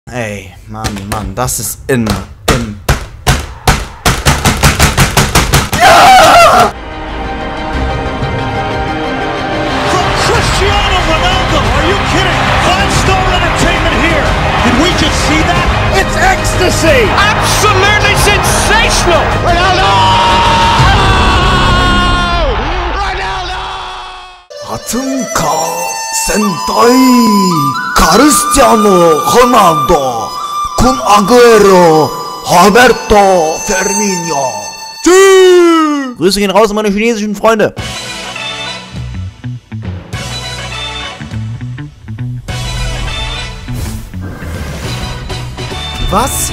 Ey, Mann, das ist in. Ja! From Cristiano Ronaldo, are you kidding? 5-star entertainment here. Did we just see that? It's ecstasy! Absolutely sensational! Ronaldo! Atunka Sentai Cristiano Ronaldo Kun Agüero Roberto Firmino. Tschüss! Grüße gehen raus an meine chinesischen Freunde. Was?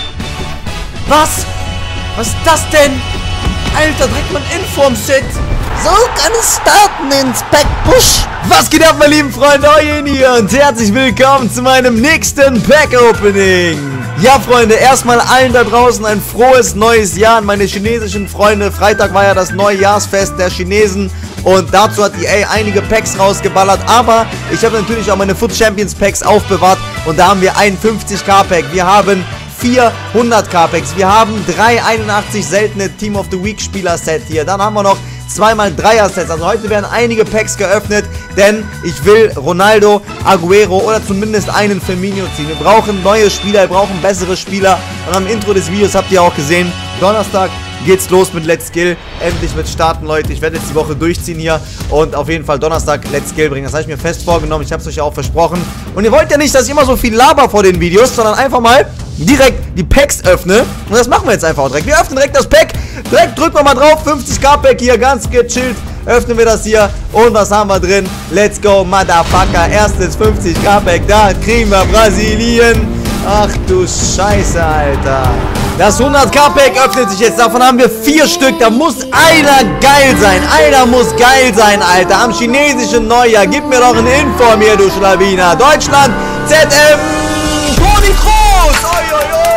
Was? Was ist das denn? Alter, direkt mal Inform Set. So kann es starten in Pack-Push. Was geht ab, meine lieben Freunde, Eugen hier und herzlich willkommen zu meinem nächsten Pack-Opening. Ja, Freunde, erstmal allen da draußen ein frohes neues Jahr an meine chinesischen Freunde. Freitag war ja das Neujahrsfest der Chinesen und dazu hat EA einige Packs rausgeballert. Aber ich habe natürlich auch meine Foot Champions Packs aufbewahrt und da haben wir ein 50k Pack. Wir haben 400k Packs. Wir haben 381 seltene Team of the Week Spieler Set hier. Dann haben wir noch 2x3er Sets. Also heute werden einige Packs geöffnet, denn ich will Ronaldo, Agüero oder zumindest einen Firmino ziehen. Wir brauchen neue Spieler, wir brauchen bessere Spieler. Und am Intro des Videos habt ihr auch gesehen, Donnerstag geht's los mit Let's Skill. Endlich mit starten, Leute. Ich werde jetzt die Woche durchziehen hier und auf jeden Fall Donnerstag Let's Skill bringen. Das habe ich mir fest vorgenommen. Ich habe es euch ja auch versprochen. Und ihr wollt ja nicht, dass ich immer so viel laber vor den Videos, sondern einfach mal direkt die Packs öffne. Und das machen wir jetzt einfach auch direkt. Wir öffnen direkt das Pack. Direkt drücken wir mal drauf. 50k Pack hier, ganz gechillt. Öffnen wir das hier. Und was haben wir drin? Let's go, Motherfucker. Erstes 50k Pack. Da kriegen wir Brasilien. Ach du Scheiße, Alter. Das 100k Pack öffnet sich jetzt. Davon haben wir 4 Stück. Da muss einer geil sein. Einer muss geil sein, Alter. Am chinesischen Neujahr. Gib mir doch einen Info mir, du Schlawiner. Deutschland, ZM, Toni Kroos. Oi,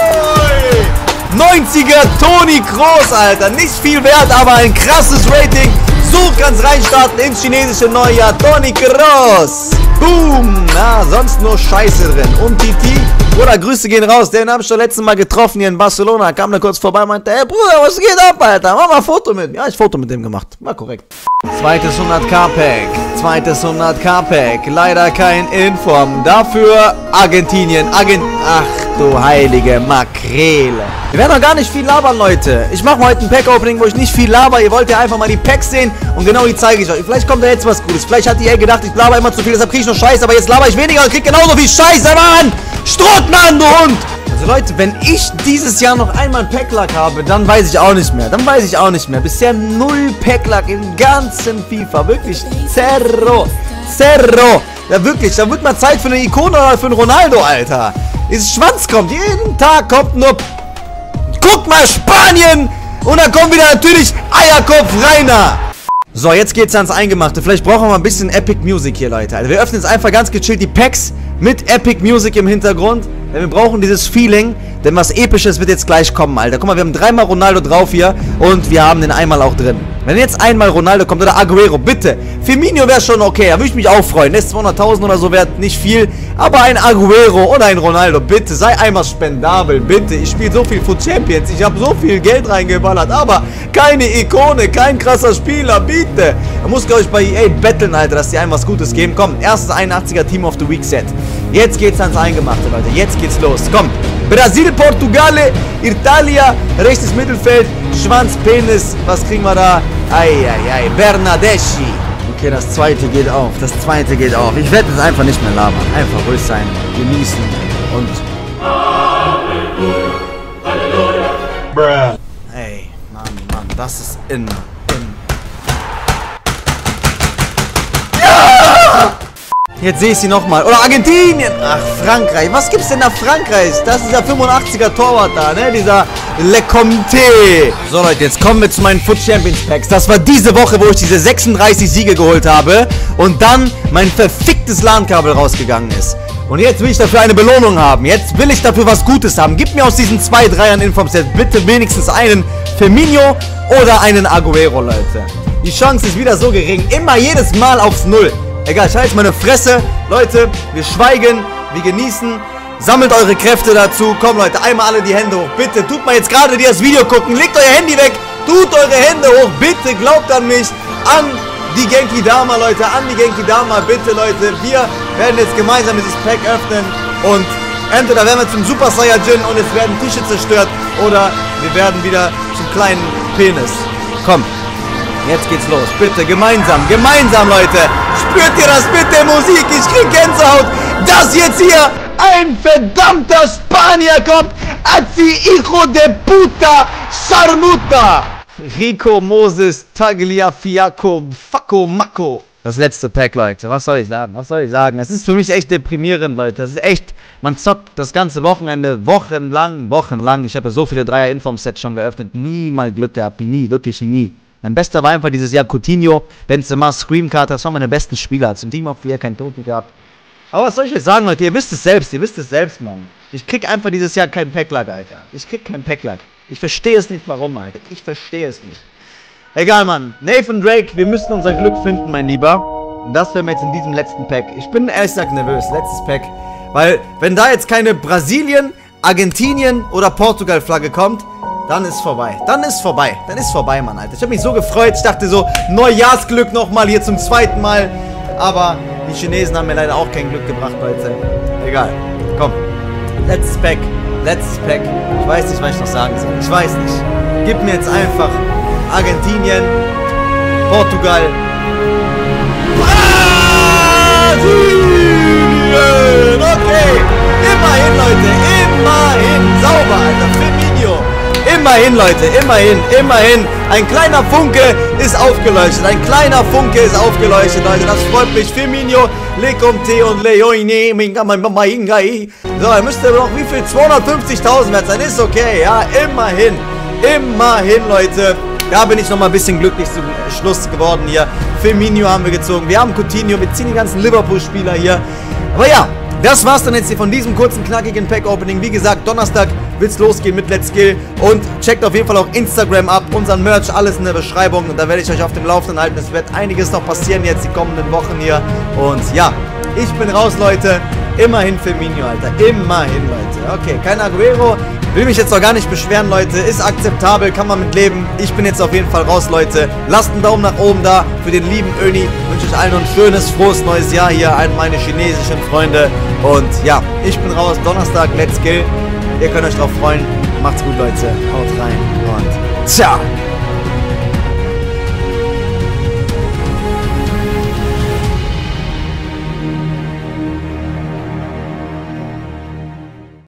oi, oi. 90er Toni Kroos, Alter. Nicht viel wert, aber ein krasses Rating. So kann's reinstarten ins chinesische Neujahr. Toni Kroos. Boom. Na, sonst nur Scheiße drin. Und Titi. Bruder, Grüße gehen raus. Den habe ich schon letztes Mal getroffen hier in Barcelona. Kam da kurz vorbei und meinte, hey Bruder, was geht ab, Alter? Mach mal ein Foto mit. Ja, ich Foto mit dem gemacht. War korrekt. Zweites 100k Pack. Zweites 100k Pack. Leider kein Inform. Dafür Argentinien. Ach du heilige Makrele. Wir werden noch gar nicht viel labern, Leute. Ich mache heute ein Pack-Opening, wo ich nicht viel laber. Ihr wollt ja einfach mal die Packs sehen und genau die zeige ich euch. Vielleicht kommt da jetzt was Gutes. Vielleicht hat EA gedacht, ich laber immer zu viel, deshalb kriege ich nur Scheiße. Aber jetzt laber ich weniger und krieg genauso viel Scheiße, Mann! Strohmann, du Hund! Also Leute, wenn ich dieses Jahr noch einmal ein Pack-Luck habe, dann weiß ich auch nicht mehr. Bisher 0 Pack-Luck im ganzen FIFA. Wirklich Zero. Ja wirklich, da wird mal Zeit für eine Ikone oder für einen Ronaldo, Alter. Dieses Schwanz kommt, jeden Tag kommt nur... Guck mal, Spanien! Und dann kommt wieder natürlich Eierkopf Rainer. So, jetzt geht's ans Eingemachte. Vielleicht brauchen wir mal ein bisschen Epic Music hier, Leute. Also wir öffnen jetzt einfach ganz gechillt die Packs mit Epic Music im Hintergrund. Denn wir brauchen dieses Feeling, denn was Episches wird jetzt gleich kommen, Alter. Guck mal, wir haben 3-mal Ronaldo drauf hier und wir haben den einmal auch drin. Wenn jetzt einmal Ronaldo kommt oder Agüero, bitte. Firmino wäre schon okay, da würde ich mich auch freuen. Das 200.000 oder so wäre nicht viel. Aber ein Agüero oder ein Ronaldo, bitte, sei einmal spendabel, bitte. Ich spiele so viel Foot Champions, ich habe so viel Geld reingeballert, aber keine Ikone, kein krasser Spieler, bitte. Da muss, glaube ich, bei EA betteln, Alter, dass die einem was Gutes geben. Komm, erstes 81er Team of the Week Set. Jetzt geht's ans Eingemachte, Leute, jetzt geht's los. Komm, Brasil, Portugal, Italia, rechtes Mittelfeld, Schwanz, Penis, was kriegen wir da? Eieiei, Bernadeschi. Okay, das zweite geht auf, Ich werde jetzt einfach nicht mehr labern, einfach ruhig sein, genießen und... Halleluja. Ey, Mann, das ist in... Jetzt sehe ich sie nochmal. Oder Argentinien. Ach, Frankreich. Was gibt's denn nach Frankreich? Das ist der 85er Torwart da, ne? Dieser Le Comte. So, Leute, jetzt kommen wir zu meinen Foot Champions Packs. Das war diese Woche, wo ich diese 36 Siege geholt habe. Und dann mein verficktes LAN-Kabel rausgegangen ist. Und jetzt will ich dafür eine Belohnung haben. Jetzt will ich dafür was Gutes haben. Gib mir aus diesen 2 Dreiern Informset bitte wenigstens einen Firmino oder einen Agüero, Leute. Die Chance ist wieder so gering. Immer jedes Mal aufs Null. Egal, ich halte meine Fresse. Leute, wir schweigen, wir genießen. Sammelt eure Kräfte dazu. Komm, Leute, einmal alle die Hände hoch. Bitte, tut mal jetzt gerade, die das Video gucken. Legt euer Handy weg. Tut eure Hände hoch. Bitte, glaubt an mich. An die Genki Dama, Leute. An die Genki Dama. Bitte, Leute. Wir werden jetzt gemeinsam dieses Pack öffnen. Und entweder werden wir zum Super Saiyajin und es werden Tische zerstört. Oder wir werden wieder zum kleinen Penis. Komm. Jetzt geht's los. Bitte, gemeinsam. Gemeinsam, Leute. Spürt ihr das bitte? Musik. Ich krieg Gänsehaut. Das jetzt hier ein verdammter Spanier kommt. Azi hijo de puta Sarmuta. Rico Moses Tagliafiaco Facco Macco. Das letzte Pack, Leute. Was soll ich sagen? Was soll ich sagen? Es ist für mich echt deprimierend, Leute. Das ist echt, man zockt das ganze Wochenende, wochenlang. Ich habe ja so viele Dreier-Inform-Sets schon geöffnet. Nie mal Glück gehabt. Nie, wirklich nie. Mein bester war einfach dieses Jahr Coutinho, Benzema, Screamcard. Das waren meine besten Spieler. Zum Team of the Year kein Toten gehabt. Aber was soll ich euch sagen, Leute? Ihr wisst es selbst, Mann. Ich krieg einfach dieses Jahr kein Packlack, Alter. Ich krieg kein Packlack. Ich verstehe es nicht, warum, Alter. Ich verstehe es nicht. Egal, Mann. Nathan Drake, wir müssen unser Glück finden, mein Lieber. Und das werden wir jetzt in diesem letzten Pack. Ich bin ehrlich gesagt nervös. Letztes Pack. Weil, wenn da jetzt keine Brasilien, Argentinien oder Portugal-Flagge kommt, dann ist vorbei. Dann ist vorbei, Mann, Alter. Ich habe mich so gefreut. Ich dachte so, Neujahrsglück nochmal hier zum zweiten Mal. Aber die Chinesen haben mir leider auch kein Glück gebracht, Leute. Egal. Komm. Letztes Pack. Ich weiß nicht, was ich noch sagen soll. Ich weiß nicht. Gib mir jetzt einfach Argentinien, Portugal, Brasilien. Okay. Immerhin, Leute. Immerhin. Sauber, Alter. Firmino. Immerhin, Leute. Immerhin. Ein kleiner Funke ist aufgeleuchtet. Leute. Das freut mich. Firmino, Lecomte und Leoine. So, er müsste noch wie viel? 250.000 wert sein. Ist okay, ja. Immerhin, Leute. Da bin ich noch mal ein bisschen glücklich zum Schluss geworden hier. Firmino haben wir gezogen. Wir haben Coutinho. Wir ziehen die ganzen Liverpool-Spieler hier. Aber ja, das war's dann jetzt hier von diesem kurzen, knackigen Pack-Opening. Wie gesagt, Donnerstag wird's losgehen mit Let's Kill. Und checkt auf jeden Fall auch Instagram ab. Unseren Merch, alles in der Beschreibung. Und da werde ich euch auf dem Laufenden halten. Es wird einiges noch passieren jetzt die kommenden Wochen hier. Und ja, ich bin raus, Leute. Immerhin Firmino, Alter. Immerhin, Leute. Okay, kein Aguero. Will mich jetzt auch gar nicht beschweren, Leute. Ist akzeptabel, kann man mit leben. Ich bin jetzt auf jeden Fall raus, Leute. Lasst einen Daumen nach oben da für den lieben Öni. Wünsche euch allen noch ein schönes, frohes neues Jahr hier an meine chinesischen Freunde. Und ja, ich bin raus. Donnerstag, Let's Kill. Ihr könnt euch drauf freuen. Macht's gut, Leute. Haut rein und ciao.